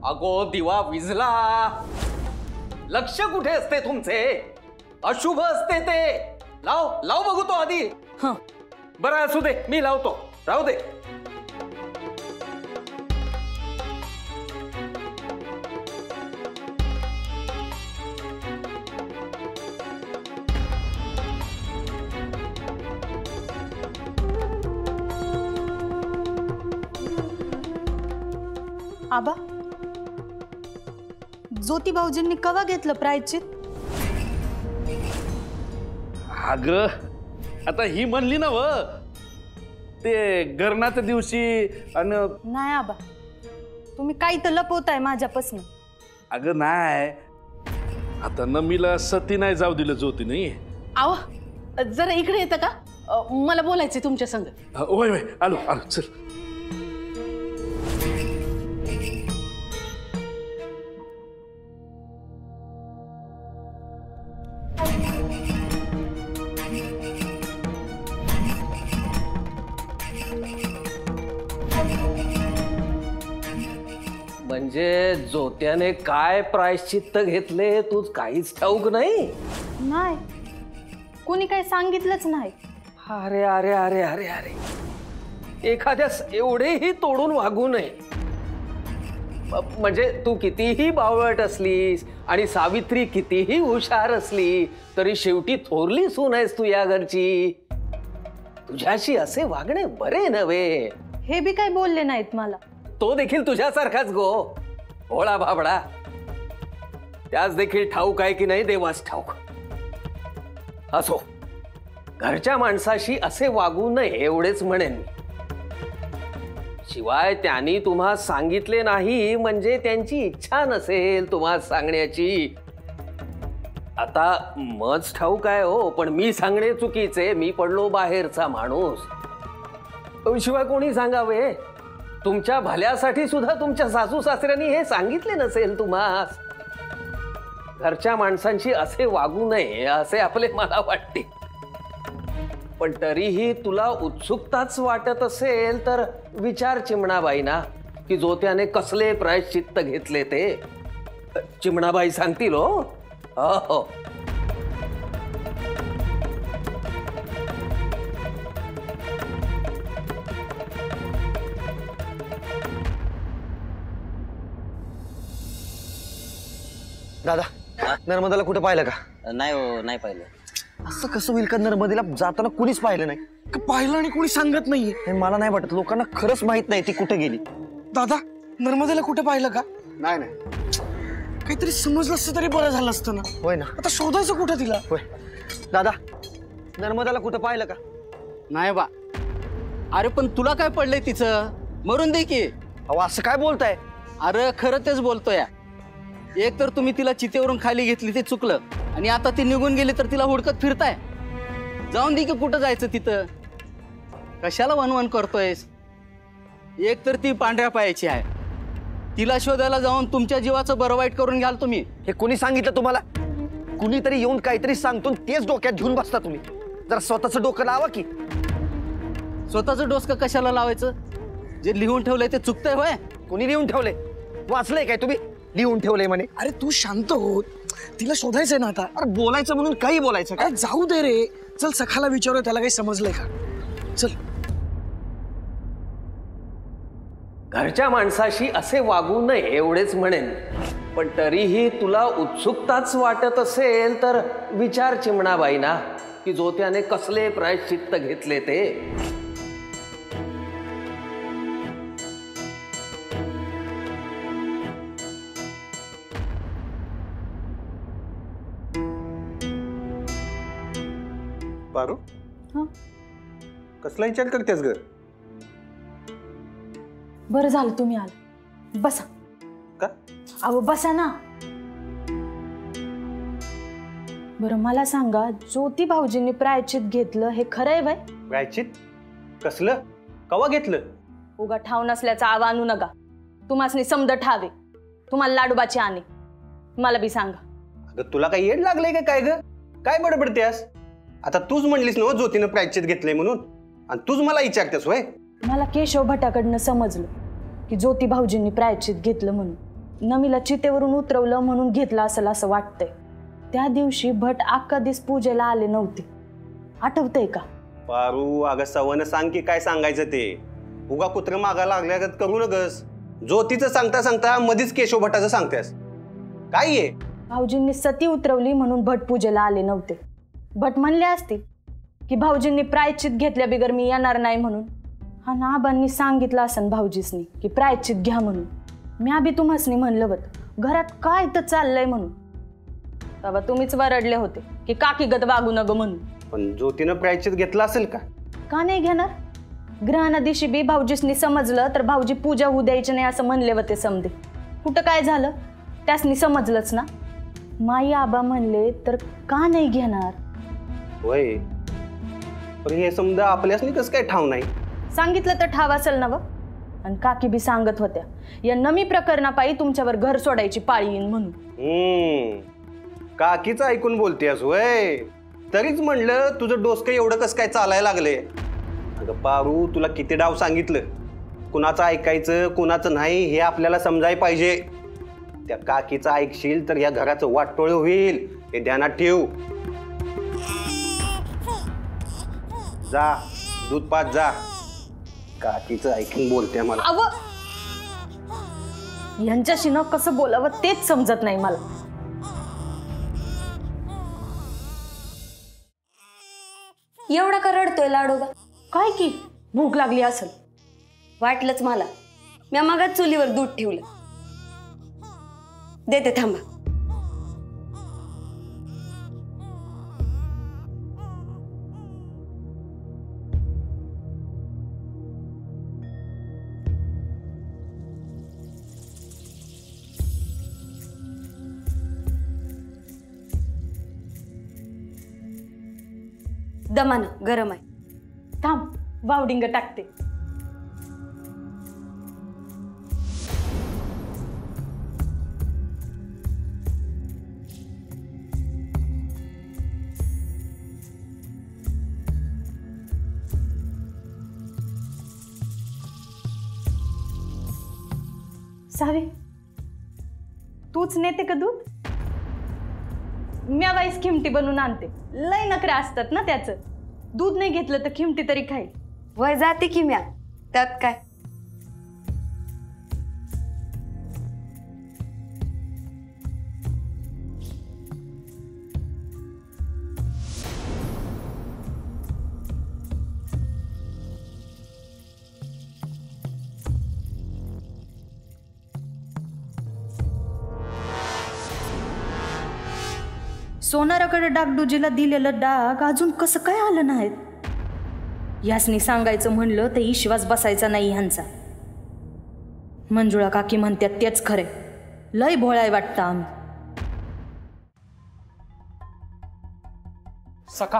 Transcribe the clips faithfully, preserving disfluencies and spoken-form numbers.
अगो दिवा विझला, लक्ष कुठे असते तुमचे? अशुभ असते ते. लाव लाव बघू तो आधी. हं बरं असू दे, मी लावतो, राहू दे. आबा, ज्योती भाऊजींनी कवा घेतलं प्रायश्चित? अग आता ही म्हणली ना व ते गरणाच्या दिवशी. आणि नाही आबा, तुम्ही काही तर लपवताय माझ्यापासून. अगं नाही, आता नमीला सती नाही जाऊ दिलं ज्योती नाही. आव जरा इकडे येतं का? मला बोलायचं तुमच्या संग. होय होय आलो आलो चल. म्हणजे जोत्याने काय प्रायश्चित्त घेतले तूच काहीच ठाऊक नाही? नाही, कोणी काही सांगितलंच नाही. अरे अरे अरे अरे अरे, एखाद्यास एवढेही तोडून वागू नये. म्हणजे तू कितीही बावळट असलीस आणि सावित्री कितीही हुशार असली तरी शेवटी थोरली सून आहेस तू या घरची. तुझ्याशी असे वागणे बरे नव्हे. हे बी काय बोलले नाहीत मला. तो देखील तुझ्यासारखाच गो, भोळा भाबडा. त्यास देखील ठाऊक आहे की नाही देवास ठाऊक. असो, घरच्या माणसाशी असे वागू नये एवढेच म्हणेन. शिवाय त्यांनी तुम्हा सांगितले नाही म्हणजे त्यांची इच्छा नसेल तुम्हा सांगण्याची. आता मज ठाऊक आहे हो, पण मी सांगणे चुकीचे. मी पडलो बाहेरचा माणूस. शिवाय कोणी सांगावे? तुमच्या भल्यासाठी सुद्धा तुमच्या सासू सासऱ्यांनी हे सांगितले नसेल तुम्हा. घरच्या माणसांशी असे वागू नये असे आपले मला वाटते. पण तरीही तुला उत्सुकताच वाटत असेल तर विचार चिमणाबाई ना की जोत्याने कसले प्रायश्चित्त घेतले ते. चिमणाबाई सांगतील हो. हो दादा, नर्मदाला कुठे पाहिलं का? नाही हो, नाही पाहिलं. असं कसं होईल का? नर्मदेला जाताना कुणीच पाहिलं नाही. पाहिलं आणि कोणी सांगत नाहीये. मला नाही वाटत, लोकांना खरंच माहित नाही ती कुठे गेली. दादा, नर्मदेला कुठे पाहिलं का? नाही नाही, काहीतरी समजलं असतं तरी बरं झालं असतं ना. होय ना. आता शोधायचं कुठं तिला? होय. दादा, नर्मदाला कुठे पाहिलं का? नाही बा. अरे पण तुला काय पडलंय तिचं? मरून दे की. अहो असं काय बोलताय? अरे खरं तेच बोलतोय. एक तर तुम्ही तिला चितेवरून खाली घेतली ते चुकलं, आणि आता ती निघून गेली तर तिला हुडकत फिरताय. जाऊन दे की, कुठं जायचं तिथं? कशाला वनवन करतोयस? एक तर ती पांढऱ्या पायाची आहे, तिला शोधायला जाऊन तुमच्या जीवाचं बरं वाईट करून घ्याल तुम्ही. हे कोणी सांगितलं तुम्हाला? कुणीतरी येऊन काहीतरी सांगतो तेच डोक्यात घेऊन बसता तुम्ही. जरा स्वतःचं डोकं लावा की. स्वतःचं डोसकं कशाला लावायचं? जे लिहून ठेवलंय ते चुकतंय होय? कोणी लिहून ठेवलंय? वाचलंय काय तुम्ही? लिहून ठेवलंय म्हणे. अरे तू शांत हो, तिला शोधायचंय ना आता. अरे बोलायचं म्हणून काही बोलायचं का? जाऊ दे रे. चल सखाला विचारू, त्याला काही समजलंय का. चल. घरच्या माणसाशी असे वागू नये एवढेच म्हणेन. पण तरीही तुला उत्सुकताच वाटत असेल तर विचार चिमणाबाई ना की जोत्याने कसले प्रायश्चित्त घेतले ते. पारू, कसला विचार करतेस ग? बरं झालं तुम्ही आला. बसा. का? अहो बसा ना. बरं मला सांगा, ज्योती भाऊजींनी प्रायश्चित घेतलं हे खरं आहे वय? प्रायश्चित कसलं? कवा घेतलं? उगा ठाव नसल्याचा आवा आणू नका. तुम्हासनी समद ठावे, तुम्हाला लाडूबाची आणे. मला बी सांगा. अगं तुला काय येड लागलंय का काय ग? काय बडबडतेस? आता तूच म्हणलीस ना ज्योतीनं प्रायश्चित घेतलंय म्हणून, आणि तूच मला विचारतेस होय? मला केशव भटाकडनं समजलं की ज्योती भाऊजींनी प्रायश्चित घेतलं म्हणून. नमीला चितेवरून उतरवलं म्हणून घेतलं असेल असं वाटतंय. त्या दिवशी भट अख्खा दिस पूजेला आले नव्हते, आठवतंय का? पारू अगं सवन सांग की काय सांगायचं ते. उगा कुत्र मागा लागल्यागत करू नगस. ज्योतीचं सांगता सांगता मधीच केशव भटाचं सांगतेस काय आहे? भाऊजींनी सती उतरवली म्हणून भट पूजेला आले नव्हते. भट म्हणले असतील की भाऊजींनी प्रायश्चित घेतल्या बिगर मी येणार नाही म्हणून. हा ना आबांनी सांगितलं असन भाऊजीसनी की प्रायश्चित घ्या म्हणून. मी आबी तुम्हासनी म्हणलं होतं घरात काय तर चाललंय म्हणून. बाबा तुम्हीच वरडले होते की काकीगत वागू नग म्हणून. पण ज्योतीनं प्रायश्चित घेतलं असेल का? का नाही घेणार? ग्रहणा दिवशी बी भाऊजीसनी समजलं तर भाऊजी पूजा होऊ द्यायची नाही असं म्हणले होते समजे. कुठं काय झालं त्यासनी समजलंच ना. माई आबा म्हणले तर का नाही घेणार? होय पण हे समजा आपल्यासनी कसं काय ठाव नाही? सांगितलं तर ठाव असेल ना व. आणि काकी बी सांगत होत्या या नमी प्रकरणापायी तुमच्यावर घर सोडायची पाळी येईन म्हणून. हम्म काकीच ऐकून बोलतेस होय. तरीच म्हणलं तुझं डोसकं एवढं कसं काय चालायला लागले. अगं पारू तुला किती डाव सांगितलं कुणाचं ऐकायचं कुणाचं नाही हे आपल्याला समजाय पाहिजे. त्या काकीचं ऐकशील तर या घराचं वाटोळ होईल हे ध्यानात ठेव. जा दूध पाच जा. काकीचं ऐकून बोलते मला. अव यांच्याशी न कसं बोलावं तेच समजत नाही मला. एवढा का रडतोय लाडोबा? काय की भूक लागली असेल. वाटलंच मला. मी मगाच चुलीवर दूध ठेवलं. देते थांबा. दमानं गरम आहे. थांब वावडिंग टाकते. सावी तूच नेते का दूध? म्या वाईस खिमटी बनवून आणते. लय नखरे असतात ना त्याचं. दूध नाही घेतलं तर खिमटी तरी खाईल. वय जाते की म्या त्यात काय. सोनाराकडे डागडुजीला दिलेलं डाग अजून कसं काय आलं नाहीत. यासनी सांगायचं म्हणलं तर विश्वास बसायचा नाही ह्यांचा. मंजुळा काकी म्हणतात तेच खरे. लय भोळाय वाटतं आम्ही. सखा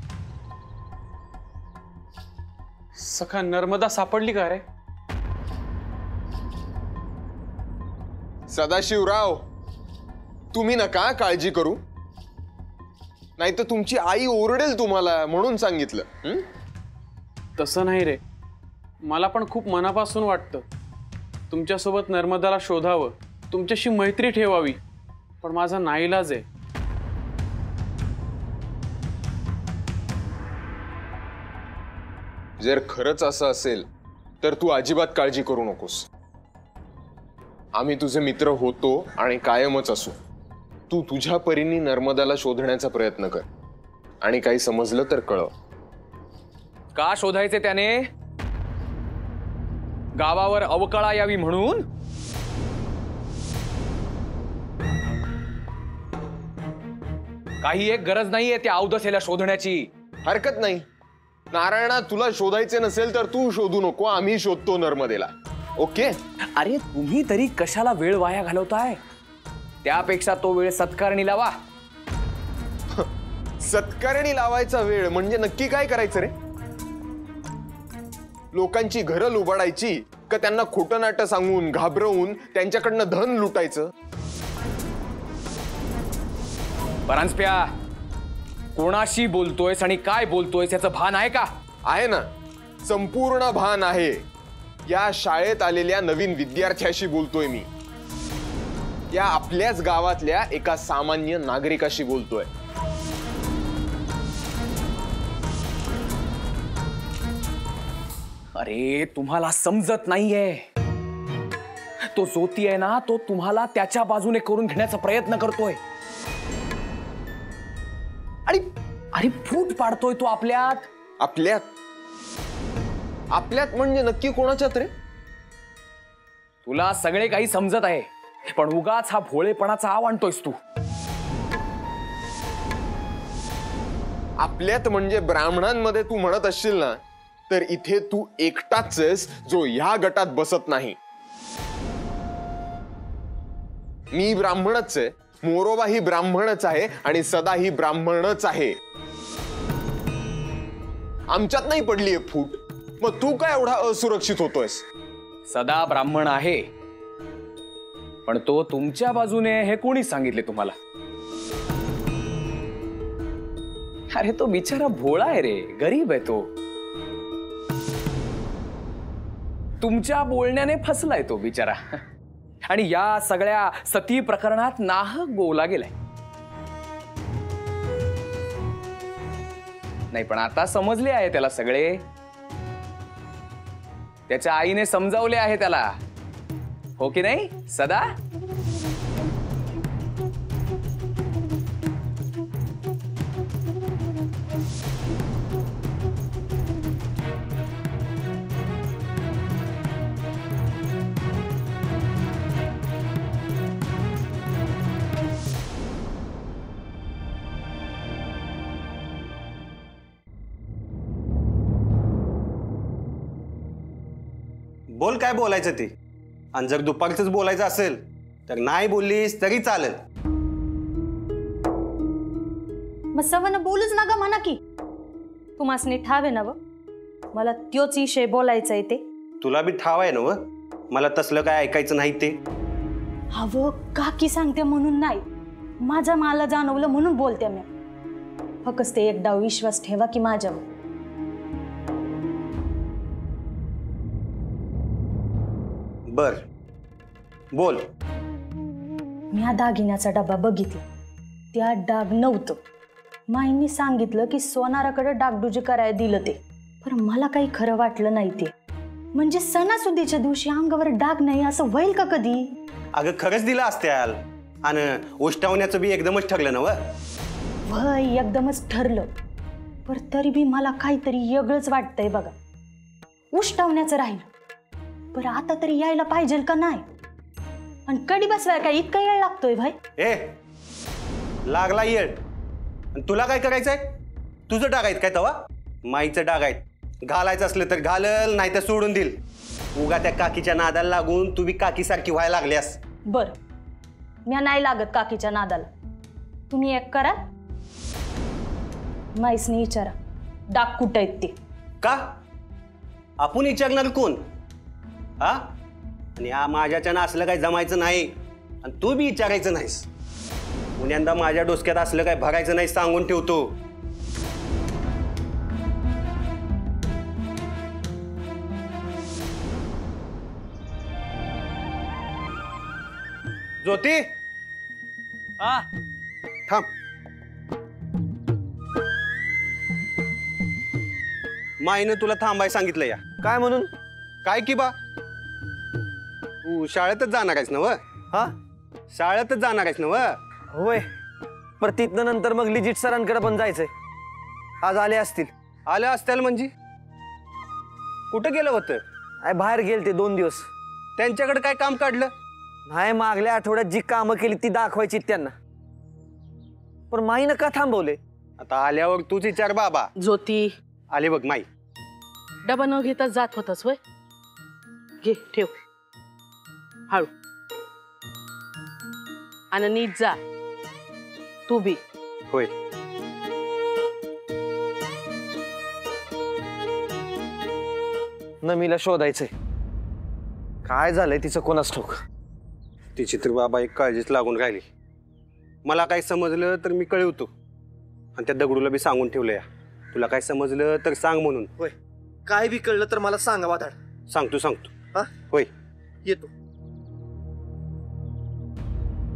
सखा नर्मदा सापडली का रे? सदाशिवराव तुम्ही नका काळजी करू. नाही तर तुमची आई ओरडेल तुम्हाला म्हणून सांगितलं. तसं नाही रे. मला पण खूप मनापासून वाटतं तुमच्यासोबत नर्मदाला शोधावं, तुमच्याशी मैत्री ठेवावी, पण माझा नाईलाज आहे. जर खरंच असं असेल तर तू अजिबात काळजी करू नकोस. आम्ही तुझे मित्र होतो आणि कायमच असू. तू तुझ्या परीने नर्मदाला शोधण्याचा प्रयत्न कर आणि काही समजलं तर कळव. का शोधायचे त्याने? गावावर अवकळा यावी म्हणून? काही एक गरज नाहीये त्या अवदसेला शोधण्याची. हरकत नाही. नारायणा तुला शोधायचे नसेल तर तू शोधू नको. आम्ही शोधतो नर्मदेला. ओके? अरे तुम्ही तरी कशाला वेळ वाया घालवताय? त्यापेक्षा तो वेळ सत्कारणी लावा. सत्कारणी लावायचा वेळ म्हणजे नक्की काय करायचं रे? लोकांची घरं लुबाडायची का त्यांना खोटं नाटं सांगून घाबरवून त्यांच्याकडनं धन लुटायचं? परांजप्या कोणाशी बोलतोयस आणि काय बोलतोयस याचं भान आहे का? आहे ना, संपूर्ण भान आहे. या शाळेत आलेल्या नवीन विद्यार्थ्याशी बोलतोय मी. या आपल्याच गावातल्या एका सामान्य नागरिकाशी बोलतोय. अरे तुम्हाला समजत नाहीये. तो जोती आहे ना, तो तुम्हाला त्याच्या बाजूने करून घेण्याचा प्रयत्न करतोय. आणि अरे फूट पाडतोय तो आपल्यात. आपल्यात आपल्यात म्हणजे नक्की कोणाच्यात रे? तुला सगळे काही समजत आहे, पण उगाच हा भोळेपणाचा आव आणतोयस तू. आपल्यात म्हणजे ब्राह्मणांमध्ये तू म्हणत असशील ना, तर इथे तू एकटाच आहेस जो ह्या गटात बसत नाही. मी ब्राह्मणच आहे, मोरोबा ही ब्राह्मणच आहे आणि सदा ही ब्राह्मणच आहे. आमच्यात नाही पडलीये फूट, मग तू काय एवढा असुरक्षित होतोयस? सदा ब्राह्मण आहे, पण तो तुमच्या बाजूने हे कोणी सांगितले तुम्हाला? अरे तो बिचारा भोळा आहे रे, गरीब आहे तो. तुमच्या बोलण्याने फसलाय तो बिचारा, आणि या सगळ्या सती प्रकरणात नाहक गोवला गेलाय. नाही पण आता समजले आहे त्याला सगळे. त्याच्या आईने समजावले आहे त्याला, हो की नाही सदा? बोल काय बोलायचं ते, आणि जर दुपारचंच बोलायचं असेल तर नाही बोललीस तरी चालेल. मग सवन बोलूच नका म्हणा की. तुम्हासनी ठाव आहे ना व, मला त्योच विषय बोलायचा आहे ते. तुला बी ठाव आहे ना व, मला तसलं काय ऐकायचं नाही ते. हवं काकी सांगते म्हणून नाही, माझ्या मला जाणवलं म्हणून बोलते मी. फक्त ते एकदा विश्वास ठेवा की माझ्यावर. बर बोल. मी हा दागिन्याचा डबा बघितला, त्यात डाग नव्हतं. माईंनी सांगितलं की सोनाराकडे डागडुजी करायला दिलं ते, पण मला काही खरं वाटलं नाही ते. म्हणजे सणासुदीच्या दिवशी अंगावर डाग नाही असं होईल का कधी? अगं खरंच दिलं असत्याल, आणि उष्टावण्याचं बी एकदमच ठरलं ना व? वय एकदमच ठरलं, पर तरी बी मला काहीतरी वेगळंच वाटतंय बघा. उष्टावण्याचं राहिलं, पर आता तरी यायला पाहिजे का नाही? आणि कडी बसवाय काय इतका वेळ लागतोय भाई? ए लागला येळ, आणि तुला काय करायचंय? तुझं डागायत काय तवा? माईचं डागायत. घालायचं असलं तर घालल, नाही तर सोडून देईल. उगा त्या काकीच्या नादाला लागून तू बी काकीसारखी व्हायला लागल्यास. बर मी नाही लागत काकीच्या नादाला. तुम्ही एक करा, माईसनी विचारा डाग कुठं आहेत ते. का आपण विचारणार कोण? हा, आणि हा माझ्याच्यानं असलं काही जमायचं नाही, आणि तू बी विचारायचं नाहीस. पुण्यांदा माझ्या डोसक्यात असलं काही भरायचं नाही, सांगून ठेवतो. ज्योती, हा थांब. माईनं तुला थांबाय सांगितलं या. काय म्हणून? काय की बा, तू शाळेतच जाणार आहेस ना व? हा, शाळेतच जाणार आहेस ना व? होय. पर तिथनं नंतर मग लिजिट सरांकडे पण जायचंय. आज आले असतील. आले असतील म्हणजे? कुठं गेलं होतं? अरे बाहेर गेल ते दोन दिवस. त्यांच्याकडे काय काम काढलं? नाही, मागल्या आठवड्यात जी कामं केली ती दाखवायची त्यांना. पण माईनं का थांबवले? आता आल्यावर तूच विचार बाबा. ज्योती, आले बघ माई. डबा न घेताच जात होतास वय? घे ठेव, हळू. आणि नीट जा तू बी. होय. नमीला शोधायचंय. काय झालंय तिचं कोणास ठाऊक. तिची तर बाबा एक काळजीच लागून राहिली. मला काय समजलं तर मी कळवतो, आणि त्या दगडूला बी सांगून ठेवलं या, तुला काय समजलं तर सांग म्हणून. होय, काय बी कळलं तर मला सांगा वाधाड. सांगतो सांगतो. हा होय येतो.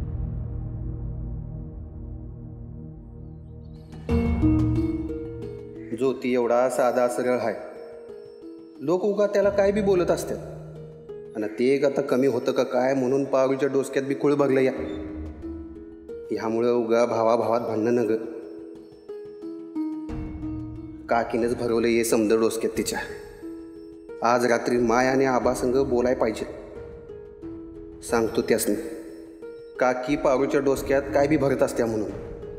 ज्योती एवढा साधा सरळ आहे, लोक उगा त्याला काय बी बोलत असतात आणि ते एक आता कमी होतं का काय म्हणून पारूच्या डोसक्यात बी कुळ भरलं या. ह्यामुळं उगा भावाभावात भांडणं न ग. काकीनंच भरवलं ये समज डोसक्यात तिच्या. आज रात्री माय आणि आबासंग बोलाय पाहिजे. सांगतो त्यासनी काकी पारूच्या डोसक्यात काय बी भरत असत्या म्हणून.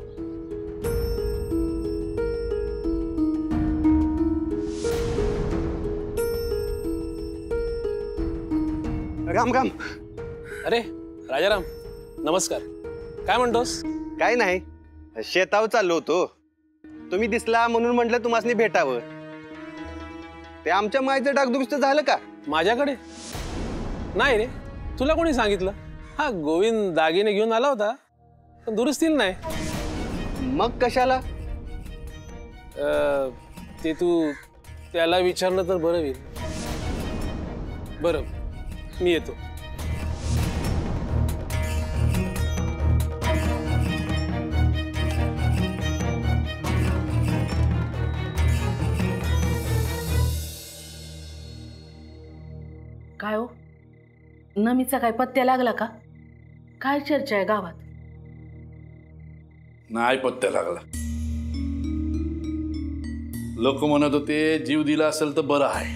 राम राम. अरे राजाराम, नमस्कार. काय म्हणतोस? काय नाही, शेतावर चाललो होतो. तुम्ही दिसला म्हणून म्हटलं तुम्हाला भेटावं. ते आमच्या मायचं डागदुरुस्त झालं का? माझ्याकडे नाही रे. तुला कोणी सांगितलं? हा गोविंद दागिने घेऊन आला होता, पण दुरुस्तीला नाही. मग कशाला? ते तू त्याला विचारलं तर बरं होईल. बरं, मी येतो. काय हो, नमीचा काय पत्त्या लागला का? काय चर्चा आहे गावात? नाही पत्त्या लागला. लोक म्हणत होते जीव दिला असेल तर बरं आहे.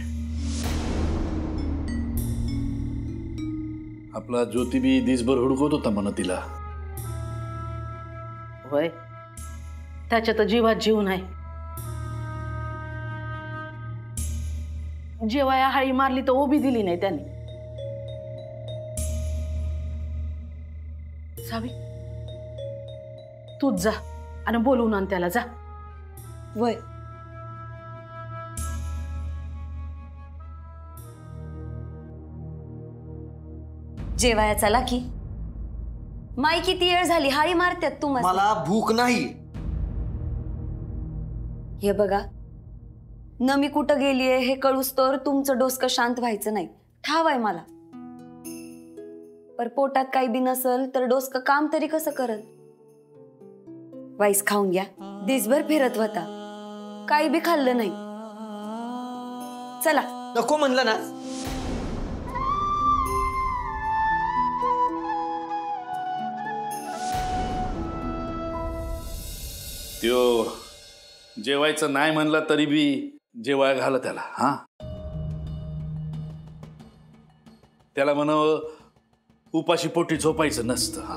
आपला ज्योतिबी दिसभर हुडकत होता म्हणत तिला. होय, त्याच्या तर जीवात जीव नाही. जेवाया हाळी मारली तर ओबी दिली नाही त्यांनी. सावी, तूच जा आणि बोलवून आण त्याला. जा. वय जेवाया चला की. माई किती वेळ झाली हाळी मारत्यात तुम्हाला. मला भूक नाही. हे बघा, नमी कुठं गेलीये हे कळूस तर तुमचं डोसकं शांत व्हायचं नाही. ठाव आहे मला, पर पोटात काही बी नसल तर डोसकं काम तरी कसं करल. वाईस खाऊन घ्या. दिसभर फिरत होता, काही बी खाल्लं नाही. चला. नको म्हणलं ना. त्यो जेवायचं नाही म्हणला तरी बी जेवाय घाला त्याला. हा, त्याला म्हणावं उपाशी पोटी झोपायचं नसतं. हा,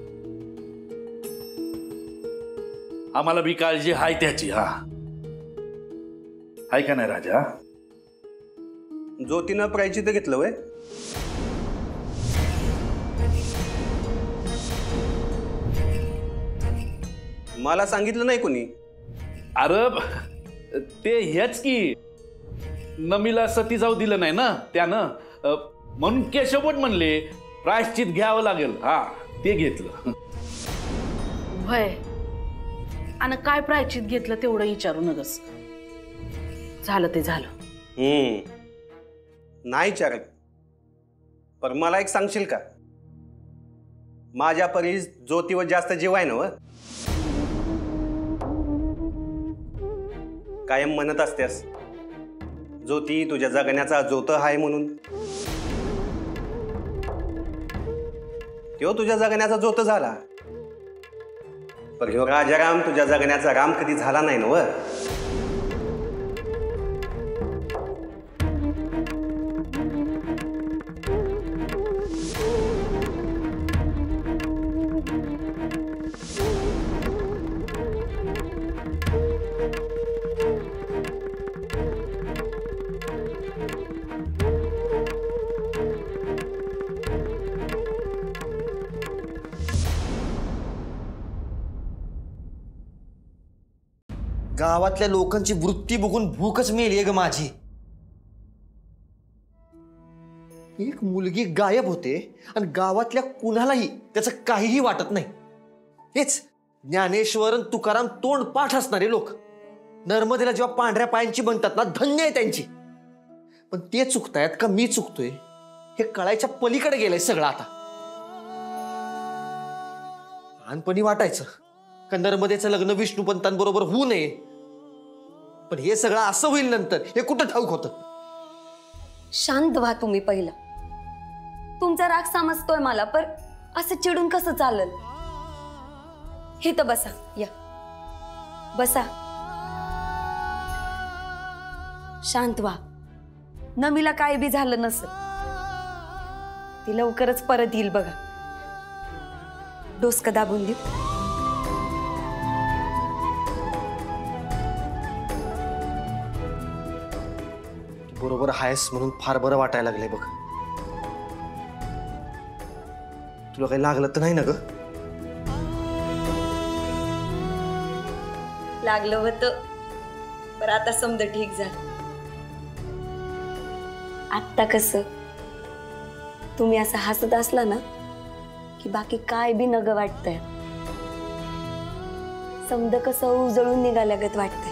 आम्हाला बी काळजी हाय त्याची. हा, हाय का नाही राजा? ज्योतीनं प्रायचित्त घेतलं वय? मला सांगितलं नाही कोणी. अरे ते हेच की नमीला सती जाऊ दिलं नाही ना त्यानं, म्हणून केशवट म्हणले प्रायश्चित घ्यावं लागेल. हा, ते घेतलं. होय, आणि काय प्रायचित घेतलं तेवढं विचारू नगस. झालं ते झालं. हम्म नाही चारक, पण मला एक सांगशील का? माझ्या परी ज्योतीवर जास्त जीव आहे ना व? कायम म्हणत असतेस ज्योती तुझ्या जगण्याचा ज्योत आहे म्हणून. तो तुझ्या जगण्याचा ज्योत झाला, पण ह्यो राजाराम तुझ्या जगण्याचा राम कधी झाला नाही ना व? गावातल्या लोकांची वृत्ती बघून भूकच मेली ग माझी. एक मुलगी गायब होते आणि गावातल्या कुणालाही त्याचं काहीही वाटत नाही. हेच ज्ञानेश्वर आणि तुकाराम तोंड पाठ असणारे लोक नर्मदेला जेव्हा पांढऱ्या पायांची बनतात ना, धन्य आहे त्यांची. पण ते चुकतायत का मी चुकतोय हे कळायच्या पलीकडे गेलंय सगळं. आता लहानपणी वाटायचं का नर्मदेचं लग्न विष्णुपंतांबरोबर होऊ नये, पण हे सगळं असं होईल नंतर हे कुठं ठाऊक होतं. शांत व्हा तुम्ही पहिला. तुमचा राग समजतोय मला, पण असं चिडून कसं चालल. हे तर बसा, या बसा. शांत व्हा. नमीला काय बी झालं नसेल, ती लवकरच परत येईल बघा. डोसकं दाबून देऊ. बरोबर आहेस म्हणून फार बरं वाटायला लागलंय बघ. तुला काही लागलं तर नाही ना ग? लागलं होतं, पण आता समजा ठीक झालं. आत्ता कसं तुम्ही असं हसत असला ना की बाकी काय बी नग वाटतंय. समजा कसं उजळून निघाल्यागत वाटतंय.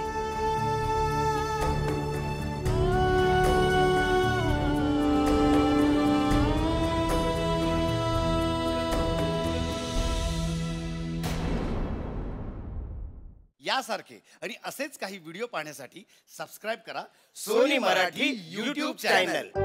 यासारखे आणि असेच काही व्हिडिओ पाहण्यासाठी सबस्क्राईब करा सोनी मराठी यूट्यूब चॅनल.